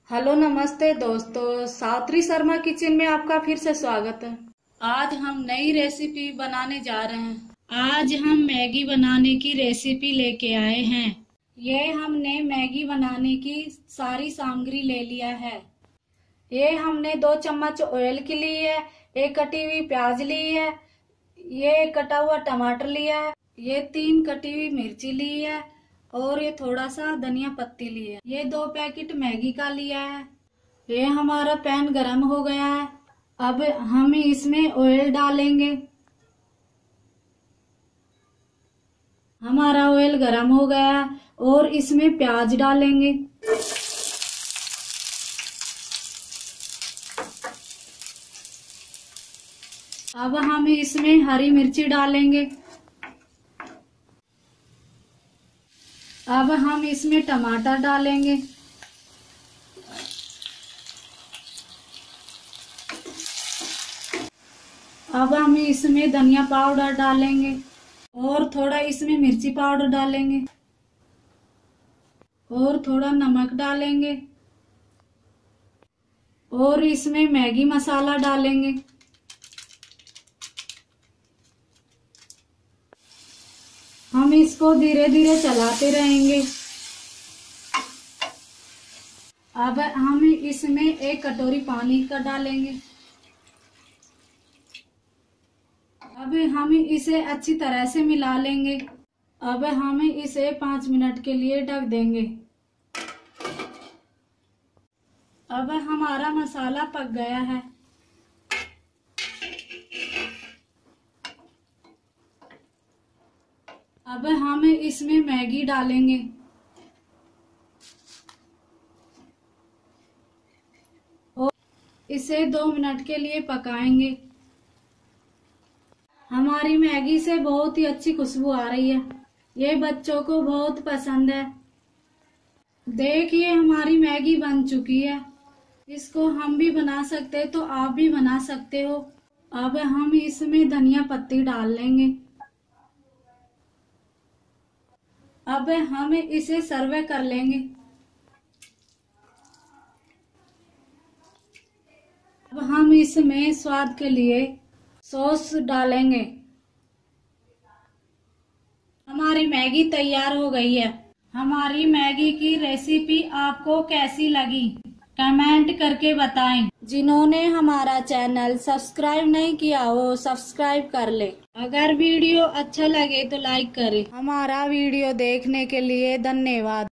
Hello नमस्ते दोस्तों, Savitri Sharma kitchen में आपका फिर से स्वागत है। आज हम नई रेसिपी बनाने जा रहे हैं। आज हम मैगी बनाने की रेसिपी लेके आए हैं। ये हमने मैगी बनाने की सारी सामग्री ले लिया है। ये हमने 2 चम्मच ऑयल की ली है, एक कटी हुई प्याज ली है, ये कटा हुआ टमाटर लिया है, ये 3 कटी हुई मिर्ची ली है और ये थोड़ा सा धनिया पत्ती ली है। ये 2 पैकेट मैगी का लिया है। ये हमारा पैन गरम हो गया है। अब हम इसमें ऑयल डालेंगे। हमारा ऑयल गरम हो गया है और इसमें प्याज डालेंगे। अब हम इसमें हरी मिर्ची डालेंगे। अब हम इसमें टमाटर डालेंगे। अब हम इसमें धनिया पाउडर डालेंगे और थोड़ा इसमें मिर्ची पाउडर डालेंगे और थोड़ा नमक डालेंगे और इसमें मैगी मसाला डालेंगे। हम इसको धीरे धीरे चलाते रहेंगे। अब हम इसमें 1 कटोरी पानी का डालेंगे। अब हम इसे अच्छी तरह से मिला लेंगे। अब हम इसे 5 मिनट के लिए ढक देंगे। अब हमारा मसाला पक गया है। अब हम इसमें मैगी डालेंगे और इसे 2 मिनट के लिए पकाएंगे। हमारी मैगी से बहुत ही अच्छी खुशबू आ रही है। ये बच्चों को बहुत पसंद है। देखिए हमारी मैगी बन चुकी है। इसको हम भी बना सकते हैं तो आप भी बना सकते हो। अब हम इसमें धनिया पत्ती डाल लेंगे। अब हम इसे सर्व कर लेंगे। अब हम इसमें स्वाद के लिए सॉस डालेंगे। हमारी मैगी तैयार हो गई है। हमारी मैगी की रेसिपी आपको कैसी लगी कमेंट करके बताएं। जिन्होंने हमारा चैनल सब्सक्राइब नहीं किया वो सब्सक्राइब कर ले। अगर वीडियो अच्छा लगे तो लाइक करें। हमारा वीडियो देखने के लिए धन्यवाद।